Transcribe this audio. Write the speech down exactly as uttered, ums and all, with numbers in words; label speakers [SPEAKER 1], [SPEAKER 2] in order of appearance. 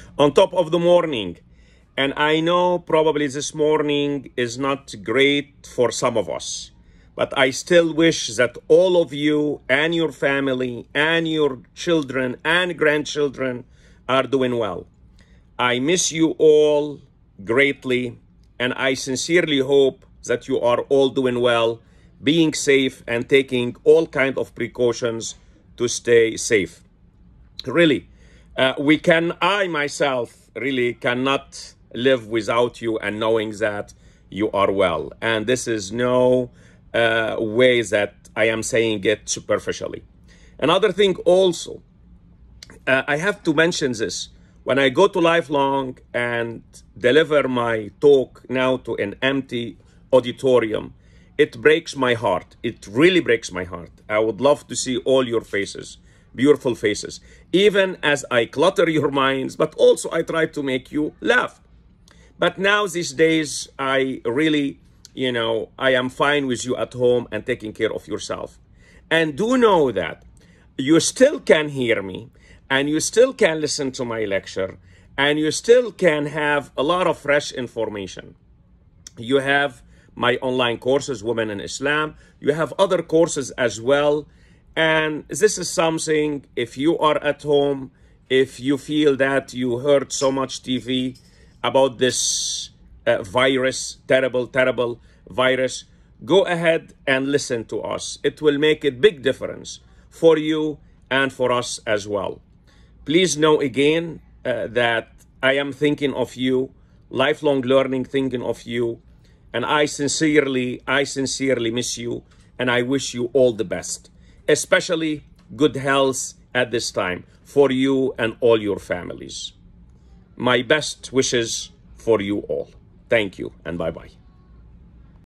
[SPEAKER 1] on top of the morning. And I know probably this morning is not great for some of us, but I still wish that all of you and your family and your children and grandchildren are doing well. I miss you all greatly, and I sincerely hope that you are all doing well, being safe and taking all kinds of precautions to stay safe. Really, uh, we can, I myself really cannot live without you and knowing that you are well. And this is no uh, way that I am saying it superficially. Another thing also, uh, I have to mention this. When I go to Lifelong and deliver my talk now to an empty auditorium, it breaks my heart. It really breaks my heart. I would love to see all your faces, beautiful faces, even as I clutter your minds, but also I try to make you laugh. But now these days, I really, you know, I am fine with you at home and taking care of yourself. And do know that you still can hear me and you still can listen to my lecture and you still can have a lot of fresh information. You have my online courses, Women in Islam. You have other courses as well. And this is something, if you are at home, if you feel that you heard so much T V about this uh, virus, terrible, terrible virus, go ahead and listen to us. It will make a big difference for you and for us as well. Please know again uh, that I am thinking of you, Lifelong Learning thinking of you, and I sincerely, I sincerely miss you, and I wish you all the best, especially good health at this time for you and all your families. My best wishes for you all. Thank you and bye-bye.